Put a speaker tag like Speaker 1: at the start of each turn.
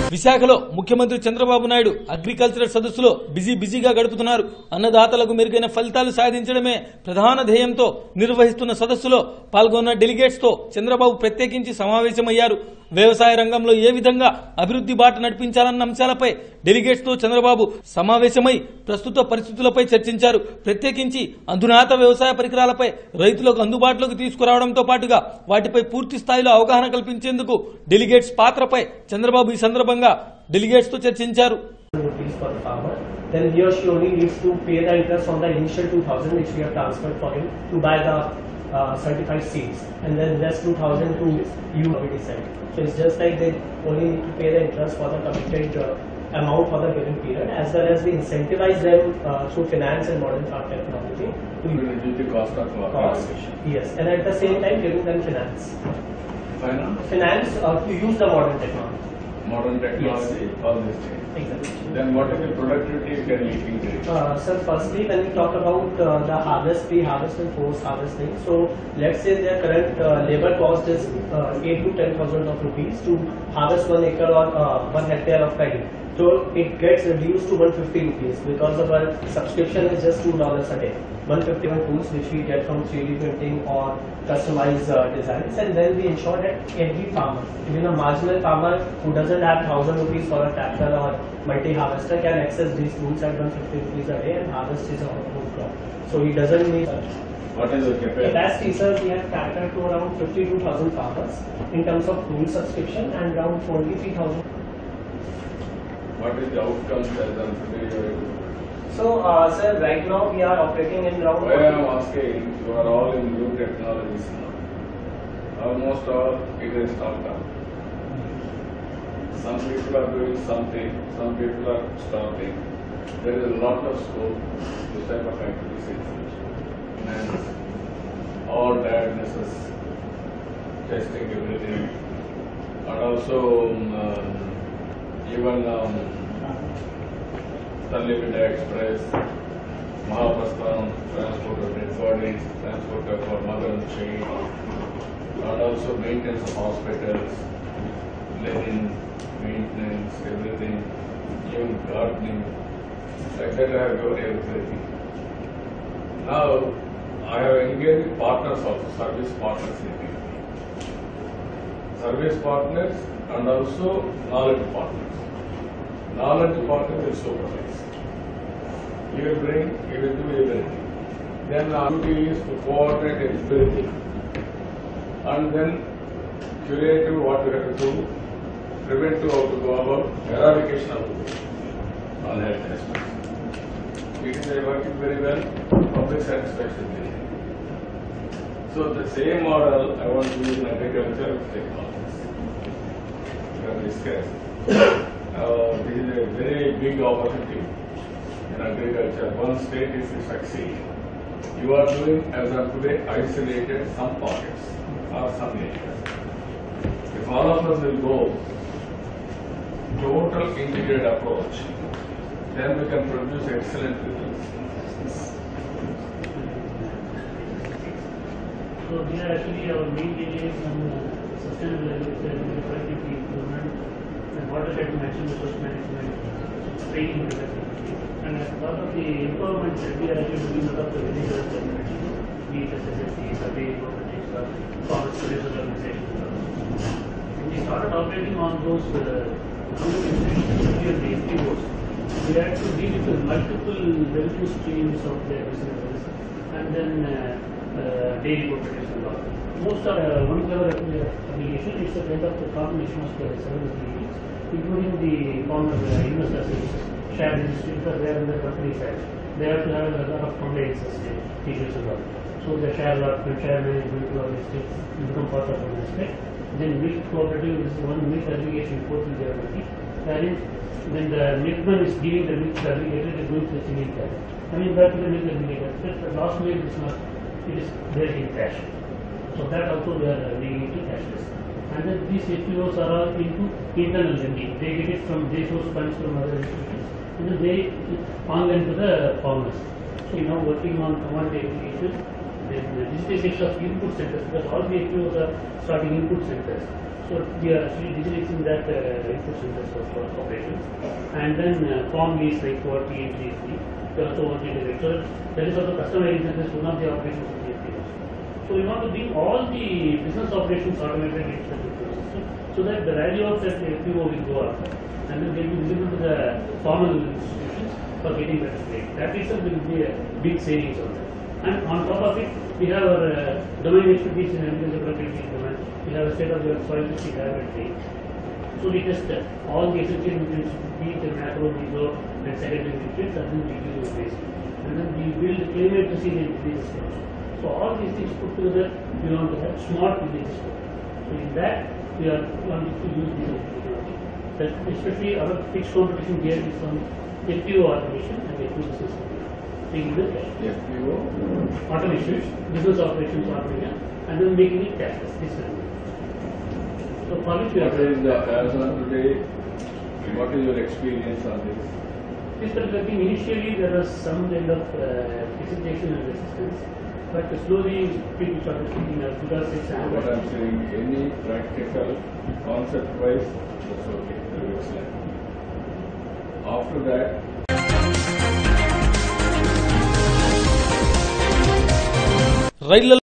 Speaker 1: విశాఖలో ముఖ్యమంత్రి చంద్రబాబు నాయుడు అగ్రికల్చరల్ సదస్సులో బిజీగా గడుపుతున్నారు. అన్నదాతలకు మెరుగైన ఫలితాలు సాధించడమే ప్రధాన ధ్యేయంతో నిర్వహిస్తున్న సదస్సులో పాల్గొన్న డెలిగేట్స్ తో చంద్రబాబు ప్రత్యేకించి సమావేశమయ్యారు. వ్యవసాయ రంగంలో ఏ విధంగా అభివృద్ధి బాట నడిపించాలన్న అంశాలపై డెలిగేట్స్ తో చంద్రబాబు సమావేశమై ప్రస్తుత పరిస్థితులపై చర్చించారు. ప్రత్యేకించి అధునాత వ్యవసాయ పరికరాలపై రైతులకు అందుబాటులోకి తీసుకురావడంతో పాటుగా వాటిపై పూర్తి స్థాయిలో అవగాహన కల్పించేందుకు డెలిగేట్స్ పాత్రపై చంద్రబాబు ఈ సందర్భంగా డెలిగేట్స్ తో చర్చించారు.
Speaker 2: Then he or she only needs to pay the interest on the initial 2,000 which we have transferred for him to buy the certified seeds, and then rest 2,000 to you decide. So it's just like they only need to pay the interest for the committed amount for the given period, as well as we incentivize them through finance and modern farm technology to
Speaker 3: reduce the cost of
Speaker 2: cost. Yes, and at the same time giving them finance to use the modern technology.
Speaker 3: Yes. All these things.
Speaker 2: Exactly.
Speaker 3: Then what is the productivity you can increase?
Speaker 2: Sir, firstly, when we talk about the harvest, pre-harvest and post-harvesting, so let's say their current labor cost is 8 to 10,000 of rupees to harvest 1 acre or 1 hectare of paddy. So it gets reduced to 150 rupees because our subscription is just $2 a day. 151 tools which we get from 3D printing or customized designs, and then we ensure that every farmer, even a marginal farmer who doesn't have 1,000 rupees for a tractor or multi-harvester, can access these tools at 150 rupees a day and harvest his own crop. So he doesn't need.
Speaker 3: What is the
Speaker 2: capacity? Sir, we have catered to around 52,000 farmers in terms of tool subscription and around 23,000.
Speaker 3: What is the outcomes as an
Speaker 2: So, sir, right now we are operating in around.
Speaker 3: Why I am asking, you are all in new technologies now. Almost all it is stopped up. Some people are doing something, some people are starting. There is a lot of scope to type of activities, and all diagnosis, testing everything, and also even Saniya Express, Mahaprasthan, transport of dead bodies, transport of mother and child, and also maintenance of hospitals, living, maintenance, everything, even gardening, like that I have got everything. Now, I have engaged partners also, service partners in it. Service partners and also knowledge partners. Knowledge partner will supervise. He will bring, he will do everything. Then our duty is to coordinate everything. And then curative what we have to do, preventive how to go about, eradication of all health aspects. It is working very well, public satisfaction is very high. So the same model I want to use in agriculture with technologies. We have discussed. This is a very big opportunity in agriculture. One state is to succeed. You are doing, as of today, isolated some pockets or some areas. If all of us will go total integrated approach, then we can produce excellent results.
Speaker 4: So these are actually our main areas on sustainable agriculture, productivity improvement, and watershed management, resource management, training capacity. And as part of the empowerment that we are actually doing a lot of the villages community, be it SSSC, survey, cooperatives, or farmers producers organizations. When we started operating on those NGOs, we had to deal with multiple revenue streams of their businesses, and then daily cooperatives and all. Most are one clever affiliation. It's a kind of the combination of the several affiliates, including the former investor services, share registry, because they are in the company side. They have to have a lot of compliances features as well. So the share allotment, share management, logistics become part of the aspect. Then milk cooperative is one milk aggregation port in Germany. Then the milkman is giving the milk aggregator, is going to the single cash. Coming back to the milk aggregator, the last milk is not, it is there in cash. So that also we are making it cashless. And then these FPOs are all into internal lending. They get it from, they source funds from other institutions, and then they online to the farmers. So now working on commodity application, then digitization of input centers, because all the FPOs are starting input centers. So we are actually digitizing that input centers of operations. And then form lease like for THDC, we also want to integrate. So that is also customizing centers, one of the operations of the FPOs. So we want to bring all the business operations automated into the FPO system, so that the value of that FPO will go up, and then they will be visible to the formal institutions for getting better rate. That itself will be a big savings on that. And on top of it, we have our domain expertise in agriculture productivity domain. We have a state-of-the-art soil testing laboratory. So we test all the essential nutrients, be it the macro, meso, and secondary nutrients, and then we use the basic. And then we build climate resilient diseases. So all these things put together, we want to have smart diseases. So in that, we are wanting to use this technology. That especially our fixed competition gear is from FPO automation and FPO business automation.
Speaker 3: FPO
Speaker 4: Automation, business operations automation, and then making it cashless. This is so for which we are.
Speaker 3: What is the as on today? What is your experience on this?
Speaker 4: This particular thing, initially there was some kind of hesitation and resistance, but slowly people started picking up because it's
Speaker 3: What I'm saying, any practical concept wise, that's okay. Excellent. After that,
Speaker 1: రైళ్ల